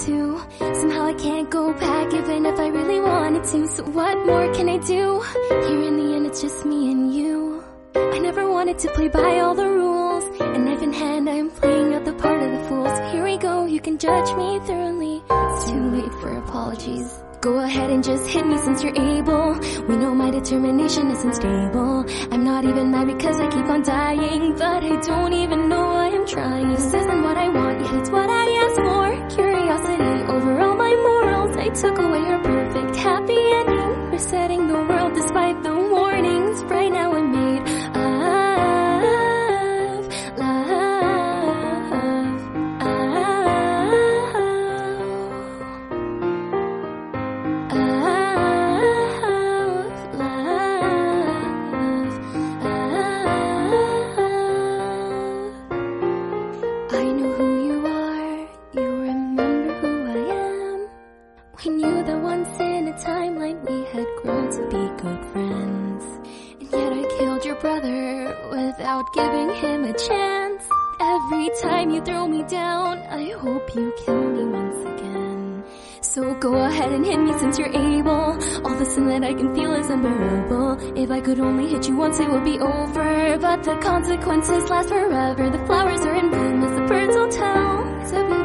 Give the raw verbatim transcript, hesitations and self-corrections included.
to. Somehow I can't go back even if I really wanted to. So what more can I do? Here in the end it's just me and you. I never wanted to play by all the rules, and knife in hand I am playing out the part of the fool. So here we go, you can judge me thoroughly. It's too late for apologies. Go ahead and just hit me since you're able. We know my determination isn't stable. I'm not even mad because I keep on dying, but I don't even know why I'm trying. This isn't what I want, yet it's what I asked for. Curiosity over all my morals. I took away her perfect happy ending, resetting the world despite the warnings. Right now I'm made of love, I know who you are, you remember who I am. We knew that once in a timeline we had grown to be good friends. And yet I killed your brother without giving him a chance. Every time you throw me down, I hope you kill me once again. So go ahead and hit me since you're able. All the sin that I can feel is unbearable. If I could only hit you once it would be over, but the consequences last forever. The flowers are in bloom as the birds will tell. So